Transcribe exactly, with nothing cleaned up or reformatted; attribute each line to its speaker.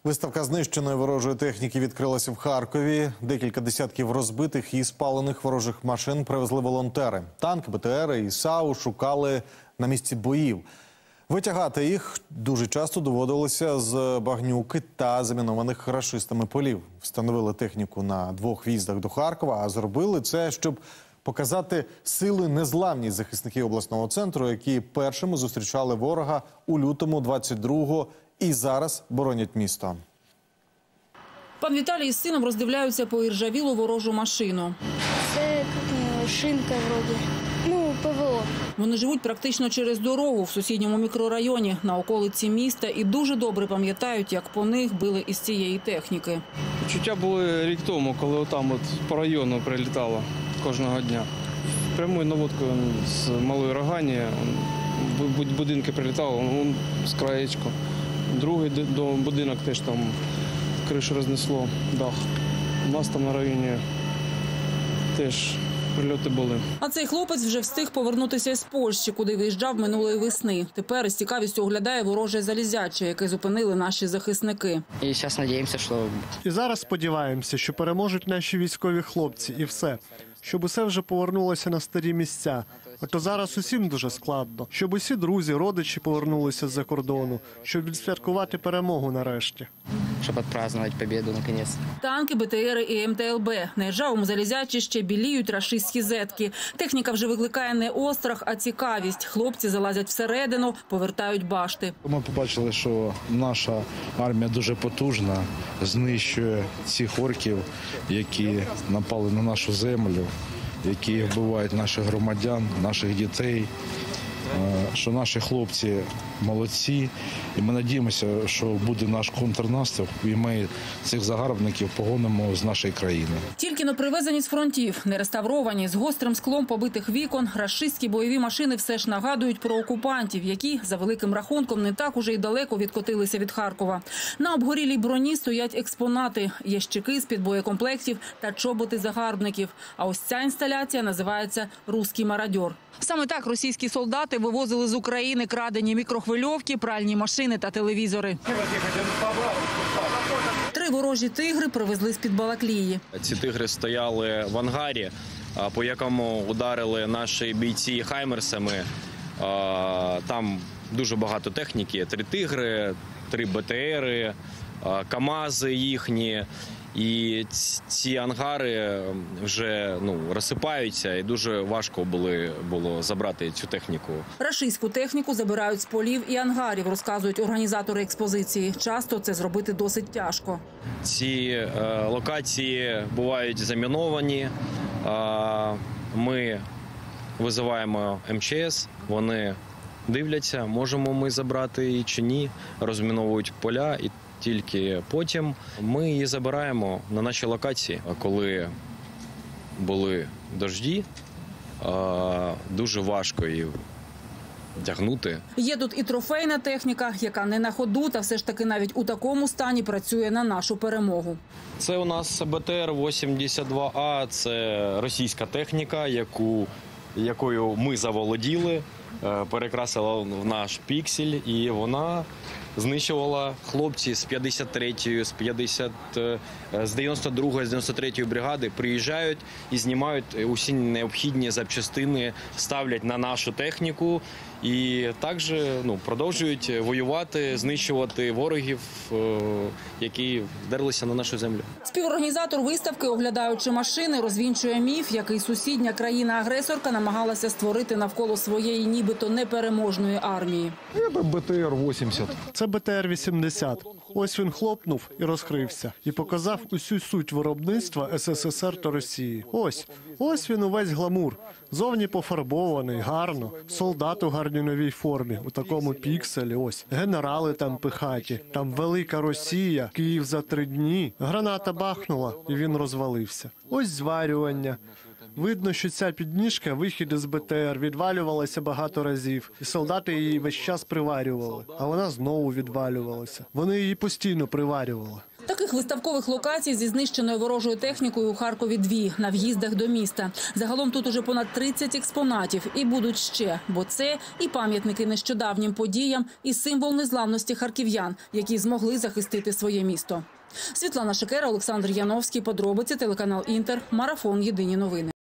Speaker 1: Виставка знищеної ворожої техніки відкрилася в Харкові. Декілька десятків розбитих і спалених ворожих машин привезли волонтери. Танки, БТРи і САУ шукали на місці боїв. Витягати їх дуже часто доводилося з багнюки та замінованих рашистами полів. Встановили техніку на двох в'їздах до Харкова, а зробили це, щоб показати сили незламність захисників обласного центру, які першими зустрічали ворога у лютому двадцять другого і зараз боронять місто.
Speaker 2: Пан Віталій із сином роздивляються поіржавілу ворожу машину.
Speaker 3: Це шинка вроді. Ну, ПВО.
Speaker 2: Вони живуть практично через дорогу в сусідньому мікрорайоні на околиці міста і дуже добре пам'ятають, як по них били із цієї техніки.
Speaker 4: Почуття були рік тому, коли отам от по району прилітало кожного дня. Прямою наводкою з Малої Рогані будинки прилітало, вон з краєчку. Другий будинок теж там кришу рознесло, дах. У нас там на районі теж прильоти були.
Speaker 2: А цей хлопець вже встиг повернутися з Польщі, куди виїжджав минулої весни. Тепер із цікавістю оглядає вороже залізяче, яке зупинили наші захисники.
Speaker 5: І зараз сподіваємося, що...
Speaker 6: І зараз сподіваємося, що переможуть наші військові хлопці і все. Щоб усе вже повернулося на старі місця. А то зараз усім дуже складно. Щоб усі друзі, родичі повернулися з-за кордону. Щоб відсвяткувати перемогу нарешті.
Speaker 5: Щоб відпразднувати перемогу, наконець.
Speaker 2: Танки, БТРи і ем те ел бе. На іржавому залізячі ще біліють рашистські зетки. Техніка вже викликає не острах, а цікавість. Хлопці залазять всередину, повертають башти.
Speaker 7: Ми побачили, що наша армія дуже потужна, знищує цих орків, які напали на нашу землю, які вбивають наших громадян, наших дітей, що наші хлопці молодці. І ми надіємося, що буде наш контрнаступ, і ми цих загарбників погонимо з нашої країни.
Speaker 2: Тільки но привезені з фронтів, не реставровані, з гострим склом побитих вікон, рашистські бойові машини все ж нагадують про окупантів, які, за великим рахунком, не так уже й далеко відкотилися від Харкова. На обгорілій броні стоять експонати, ящики з-під боєкомплектів та чоботи загарбників. А ось ця інсталяція називається «Руський мародьор». Саме так російські солдати вивозили з України крадені мікрохвильовки, пральні машини та телевізори. Три ворожі тигри привезли з-під Балаклії.
Speaker 8: Ці тигри стояли в ангарі, по якому ударили наші бійці хаймерсами. Там дуже багато техніки. Три тигри, три БТРи, КАМАЗи їхні. І ці ангари вже ну, розсипаються, і дуже важко були, було забрати цю техніку.
Speaker 2: Рашистську техніку забирають з полів і ангарів, розказують організатори експозиції. Часто це зробити досить тяжко.
Speaker 8: Ці е, локації бувають заміновані. Е, ми визиваємо ем че ес, вони дивляться, можемо ми забрати її чи ні, розміновують поля. І тільки потім ми її забираємо на наші локації. Коли були дощі, дуже важко її тягнути.
Speaker 2: Є тут і трофейна техніка, яка не на ходу, та все ж таки навіть у такому стані працює на нашу перемогу.
Speaker 8: Це у нас Бе Те Ер вісімдесят два А, це російська техніка, яку, якою ми заволоділи, перекрасила в наш піксель, і вона знищувала хлопці з п'ятдесят третьої, з п'ятдесят, з дев'яносто другої, з дев'яносто третьої бригади приїжджають і знімають усі необхідні запчастини, ставлять на нашу техніку і також ну, продовжують воювати, знищувати ворогів, які вдерлися на нашу землю.
Speaker 2: Співорганізатор виставки, оглядаючи машини, розвінчує міф, який сусідня країна-агресорка намагалася створити навколо своєї нібито непереможної армії.
Speaker 7: Це Бе Те Ер вісімдесят.
Speaker 6: Це Бе Те Ер вісімдесят. Ось він хлопнув і розкрився. І показав усю суть виробництва Ес Ес Ес Ер та Росії. Ось. Ось він увесь гламур. Зовні пофарбований, гарно. Солдат у гарній новій формі, у такому пікселі. Ось. Генерали там пихаті. Там велика Росія, Київ за три дні. Граната бахнула, і він розвалився. Ось зварювання. Видно, що ця підніжка, вихід із Бе Те Ер, відвалювалася багато разів. І солдати її весь час приварювали. А вона знову відвалювалася. Вони її постійно приварювали.
Speaker 2: Такий Таких виставкових локацій зі знищеною ворожою технікою у Харкові дві на в'їздах до міста. Загалом тут уже понад тридцять експонатів і будуть ще, бо це і пам'ятники нещодавнім подіям, і символ незламності харків'ян, які змогли захистити своє місто. Світлана Шикера, Олександр Яновський, подробиці, телеканал Інтер, Марафон, єдині новини.